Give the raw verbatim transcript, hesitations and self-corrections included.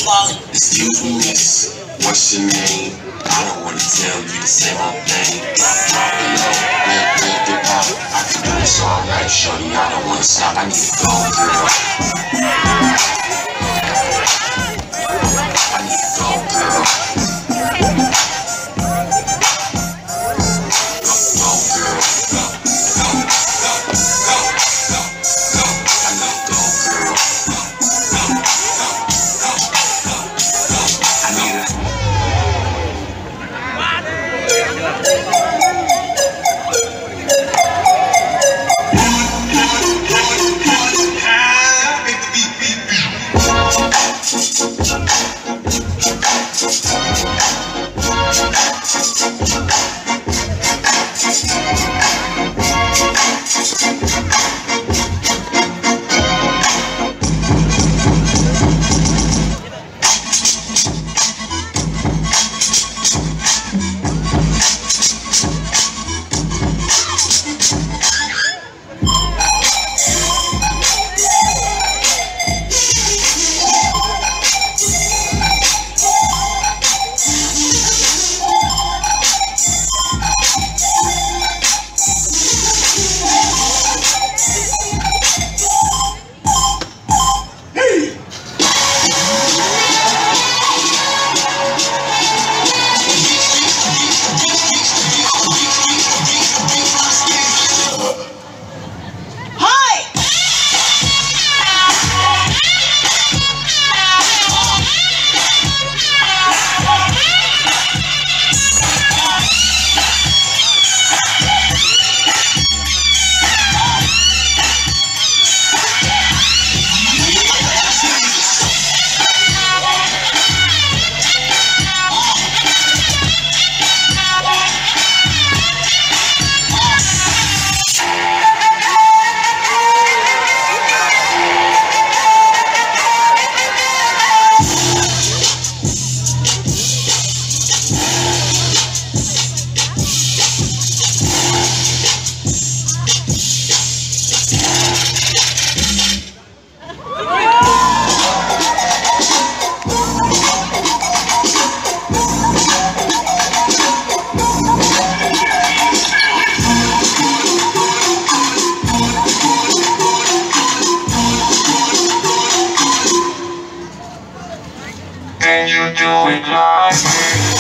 Excuse me, miss, what's your name? I don't wanna tell you the same old thing. Drop, drop it low, red, red, dip out. I can do this all night, shorty. I don't wanna stop. I need to go, girl. I need to go, girl. Go, go, girl. Go, go, go, go, go, go. I need to go, girl. Go, go, go, go, go, go. I need to. Can you do it like me?